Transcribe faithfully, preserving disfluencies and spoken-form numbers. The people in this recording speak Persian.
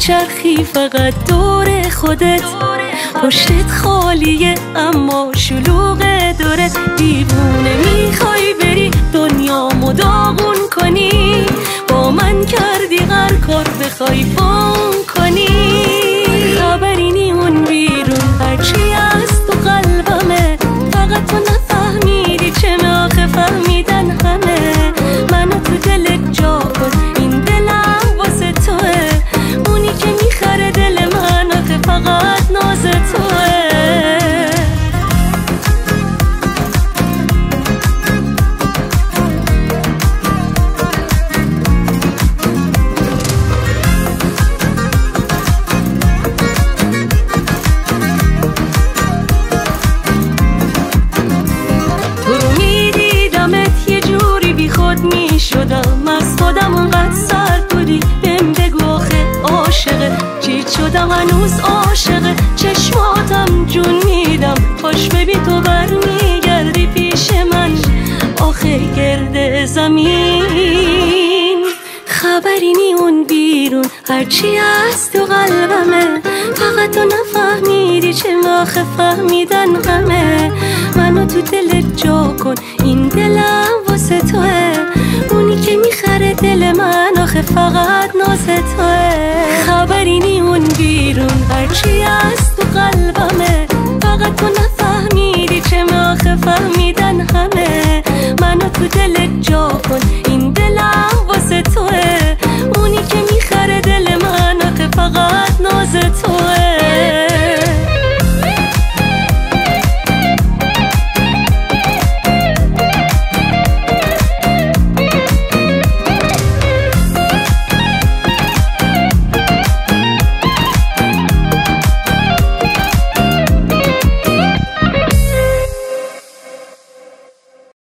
میچرخی فقط دور خودت، پشتت خالیه اما شلوغ دورت. دیوونه میخوای بری دنیامو داغون کنی، با من کردی هر کار بخوای فون کنی. خبری نی اون بیرون هرچی از تو قلبمه، فقط تو نفهمیدی چه آخه فهمیدن همه. منو تو دلت جا کن، این دلم واسه توه، اونی که میخره دل من آخه فقط ناز توه. می شدم از خودم اونقدر سرد بودی، بهم بگو آخه عاشقه چی شدم هنوز عاشقه. چشماتم جون میدم خوش ببین تو برمیگردی پیش من آخه گرد زمین. خبری نی اون بیرون هرچی از تو قلبمه، فقط تو نفهمیدی چه آخه فهمیدن همه. منو تو دلت جا کن، این دلم واسه توه، اونی که میخره دل من آخه فقط ناز توه. خبری نی اون بیرون هرچی از تو قلبمه، فقط تو نفهمیدی چه آخه فهمیدن همه. منو تو دلت